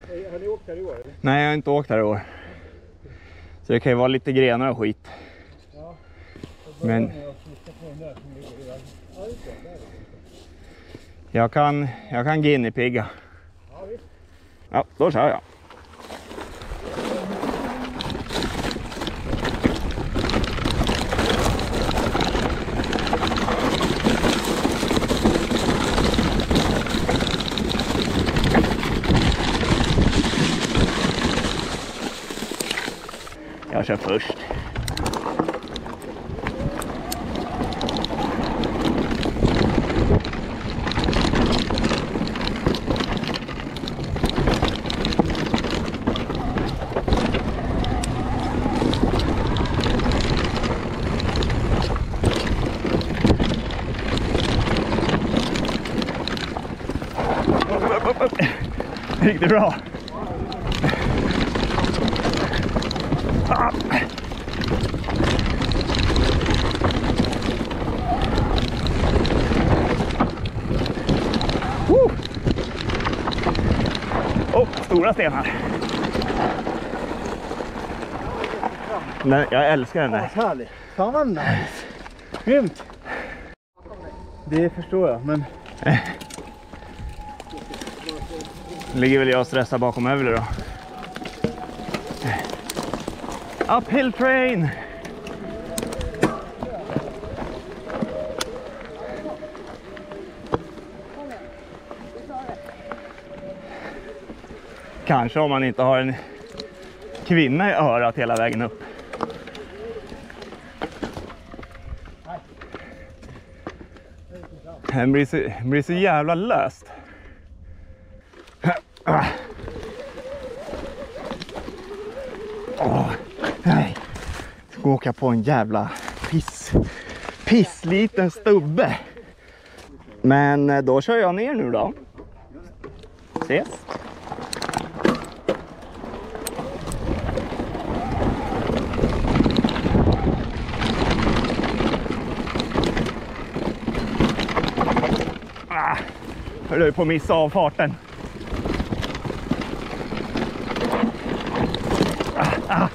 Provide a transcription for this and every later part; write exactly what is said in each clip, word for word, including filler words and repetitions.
Har ni åkt här i år? Eller? Nej, jag har inte åkt här i år. Så det kan ju vara lite grenar och skit. Ja. Men jag kan, jag kan guinea-pigga. Ja, visst. Ja, då kör jag. Jag kör först. Riktigt bra. Ah. Uh. Oh, stora stenar. Nej, jag älskar den där. Ja, härligt. Fan vad nice. Grymt. Det förstår jag, men... Ligger väl jag och stressar bakom Övle då. Uphill train! Kanske om man inte har en kvinna i örat hela vägen upp. Den blir så, blir så jävla löst. Åh, nej. Jag ska åka på en jävla piss, pissliten stubbe. Men då kör jag ner nu då. Ses. Ah, jag höll på att missa avfarten. Ah, ah.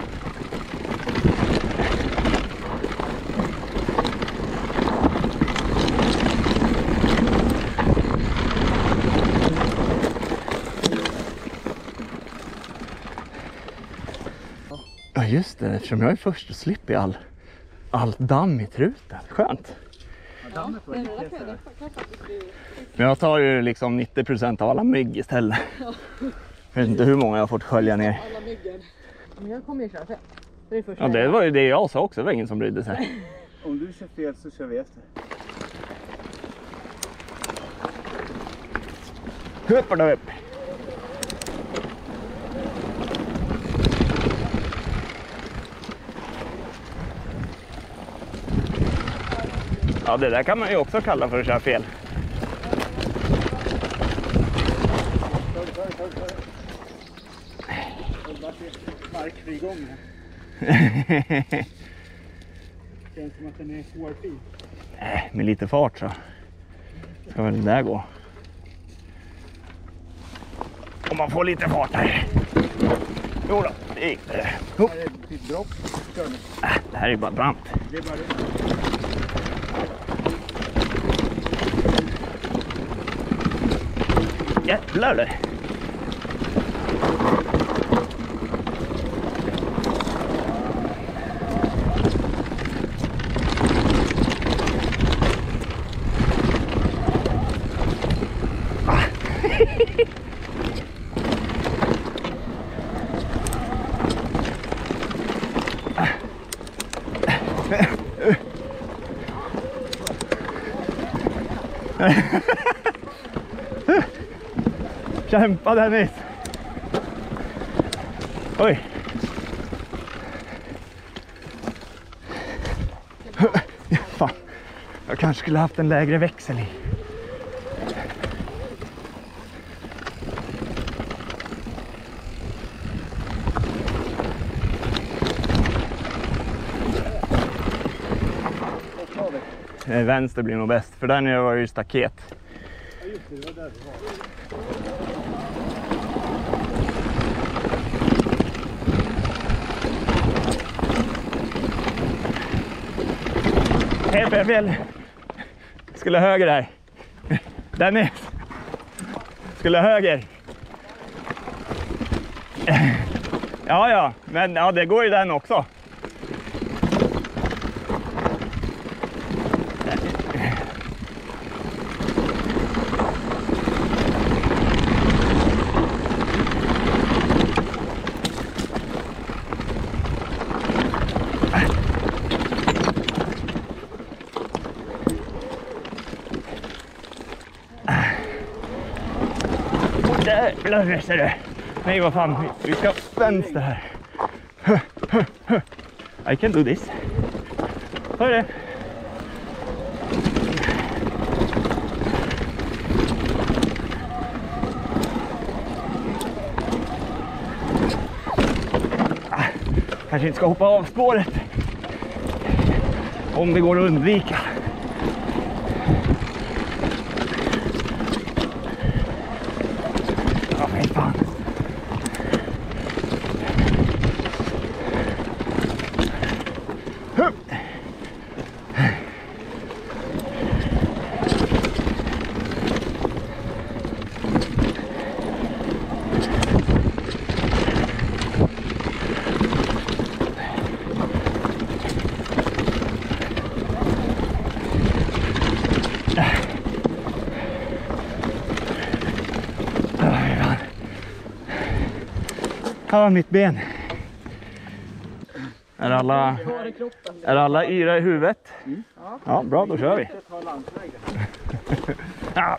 Ja just det, eftersom jag är först så slipper jag all, all damm i truten. Skönt. Ja, men jag tar ju liksom nittio procent av alla mygg istället. Ja. Jag vet inte hur många jag har fått skölja ner. Alla myggen. Men jag kommer ju köra sen. Det är ja, det var ju det jag sa också. Det var ingen som brydde sig. Om du kör fel så kör vi efter. Hoppar då upp. Ja, det där kan man ju också kalla för att köra fel. Markfri gång här. Känns som att den är hårfin. Nej, med lite fart så ska väl det där gå. Om man får lite fart här. Jo då, det gick det. Här är ett dropp. Kör nu. Äh, det här är bara brant. Det är bara det. Jävlar det. Ah. Kämpa Dennis. Oj. Ja, fan. Jag kanske skulle haft en lägre växel i. Vänster blir nog bäst, för där nere var ju staket. Ja just det, det var där det var. Fel, fel, fel. Skulle höger här. Dennis. Skulle höger. Ja, ja. Men ja, det går ju den också. Jävlar, ser du. Nej, vad fan. Vi ska vänster här. I can do this. Hör det. Ah, kanske inte ska hoppa av spåret. Om det går att undvika. Ja, men fan. Hup. Ja, mitt ben. Är alla, är alla yra i huvudet? Mm. Ja, bra, då kör vi. Ja.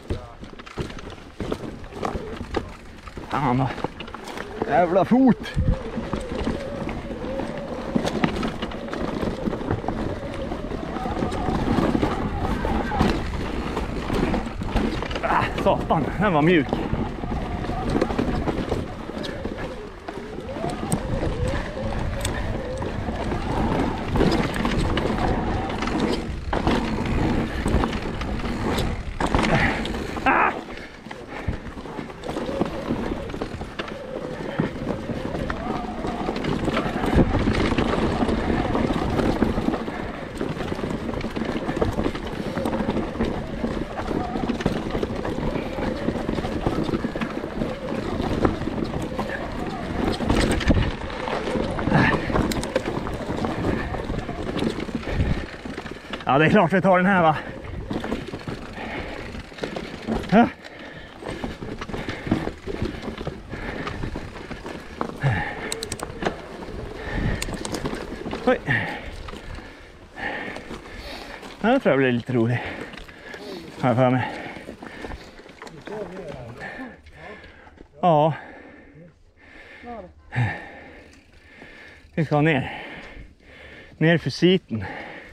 Fan då. Jävla fot. Ah, satan, den var mjuk. Ja, det är klart vi tar den här, va? Ja. Oj. Ja, det tror jag blir lite roligt. Har jag för mig. Ja. Vi ska ner. Ner för siten.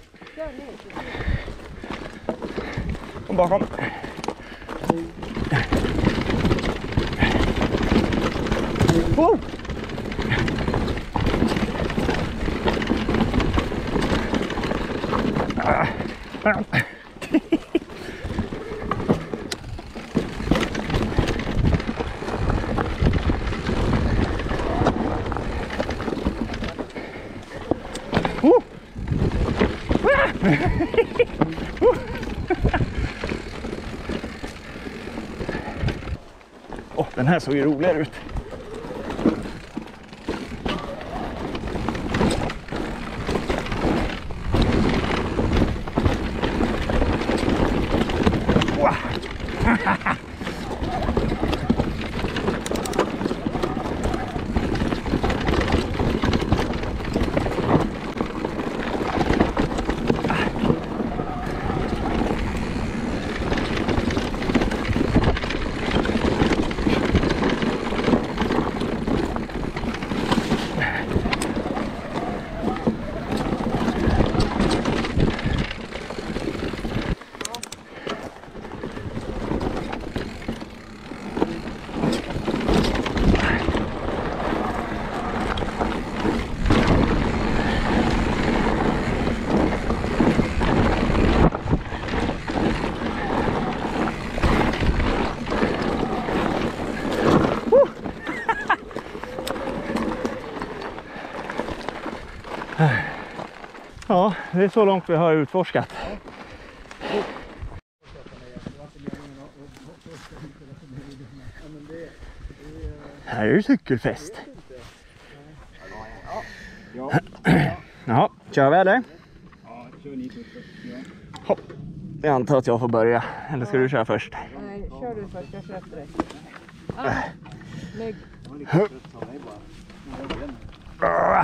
Kom bakom. Oh! Ah. Oh! Oh, den här såg ju roligare ut. Wow. Ja, det är så långt vi har utforskat. Här är det cykelfest. Ja, kör vi eller? Ja, kör ni först. Ja. Hopp. Jag antar att jag får börja. Eller ska du köra först? Nej, kör du först. Jag kör efter dig. Ah, lägg. Ah.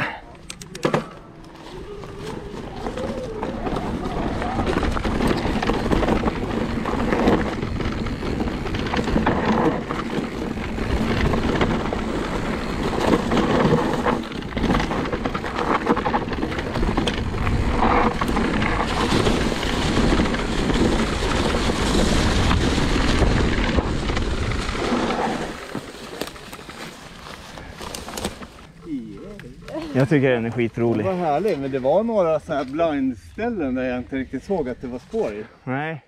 Jag tycker den är skitrolig. Vad härligt, men det var några så här blindställen där jag inte riktigt såg att det var spår i. Nej.